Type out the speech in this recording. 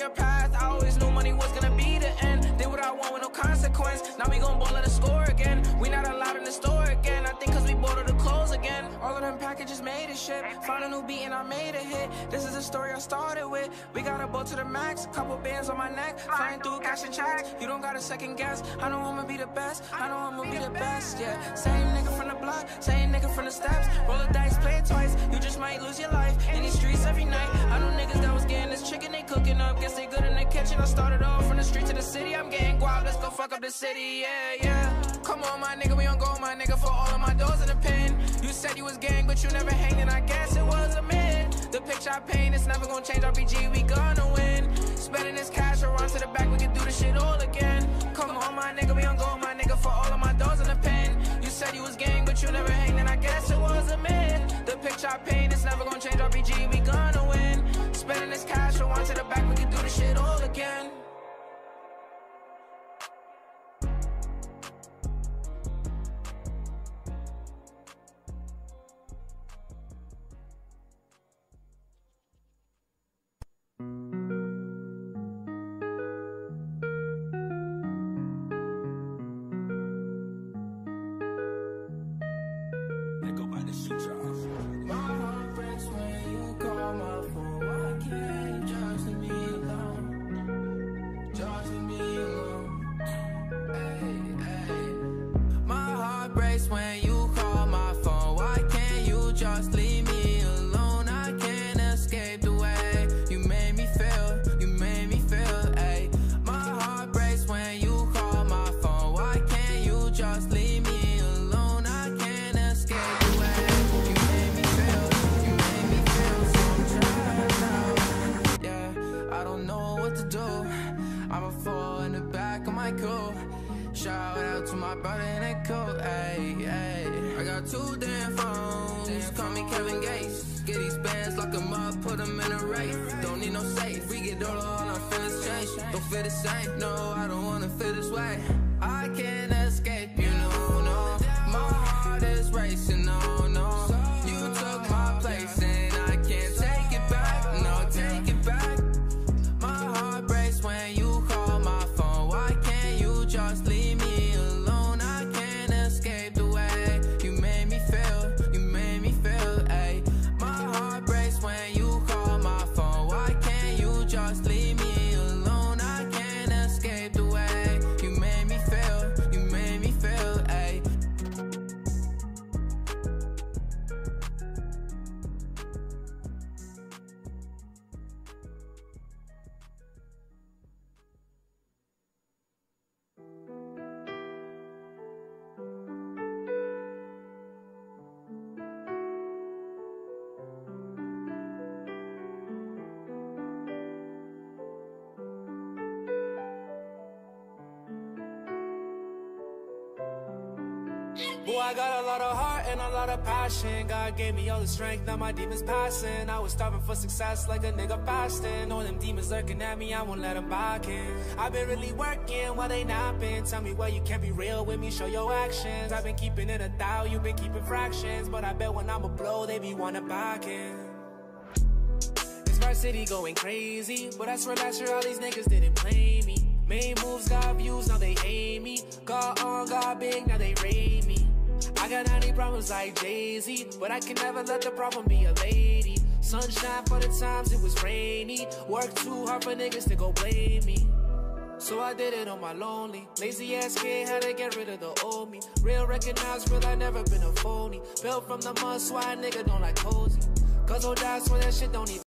clear path. I always knew money was gonna be the end. Did what I want with no consequence. Now we gon' ball at the score again. We not allowed in the store again. I think cause we bought all the clothes again. All of them packages made a shit. Found a new beat and I made a hit. This is the story I started with. We got a boat to the max. Couple bands on my neck. Flying through cash and checks. You don't gotta second guess. I know I'ma be the best. I know I'ma be the best, yeah. Same nigga from the block. Same nigga from the steps. Roll the dice, play it twice. You just might lose your life in these streets every night. I know niggas that was getting this chicken they cooking up. Guess they good in the kitchen. I started off from the street to the city. I'm getting guap. Let's go fuck up the city, yeah, yeah. Come on, my nigga, we on go, my nigga, for all of my doors in the pen. You said you was gang, but you never hanged, and I guess it was a myth. The picture I paint, it's never gonna change. RPG, we gonna win. Spending this cash or run to the back, we can do this shit all again. Come on, my nigga, we on go, my nigga, for all of my doors in the pen. You said you was gang, but you never hanged, and I guess it was a myth. The picture I paint, it's never gonna change. RPG, we gonna win. Spending this cash or run to the back, we can do this shit all again. My heart breaks when you call my phone. Why can't you just leave me alone? Just leave me alone. Hey, hey. My heart breaks when you call my phone. Why can't you just leave me alone? I can't escape the way you made me feel. You made me feel. Hey. My heart breaks when you call my phone. Why can't you just leave me alone? I can't escape the way. I'ma fall in the back of my coupe. Shout out to my brother in that coat, ayy, ayy. I got 2 damn phones, call me Kevin Gates. Get these bands, lock them up, put them in a race. Don't need no safe, we get all our feelings change. Don't feel the same, no, I don't wanna feel this way. I can't escape, you know, no. My heart is racing, no, no. You took my place and I can't take it back, no, take it back. My heart breaks when you call my phone. Why can't you just leave me alone? I can't escape the way you made me feel. You made me feel, ayy. My heart breaks when you call my phone. Why can't you just leave me alone? I can't escape the way you made me feel. You made me feel, ayy. Boy, I got a lot of heart and a lot of passion. God gave me all the strength, now my demons passing. I was starving for success like a nigga fasting. All them demons lurking at me, I won't let them back in. I've been really working while they napping. Tell me why you can't be real with me, show your actions. I've been keeping it 1,000, you've been keeping fractions. But I bet when I'm a blow, they be wanna back in. This varsity going crazy, but I swear last year all these niggas didn't play me. Main moves got views, now they hate me. Got on, got big, now they rate me. I got 90 problems like Jay-Z, but I can never let the problem be a lady. Sunshine for the times it was rainy. Work too hard for niggas to go blame me. So I did it on my lonely. Lazy ass kid had to get rid of the old me. Real recognize real, I never been a phony. Built from the mud, so why a nigga don't like cozy. Cause old die, so that shit don't even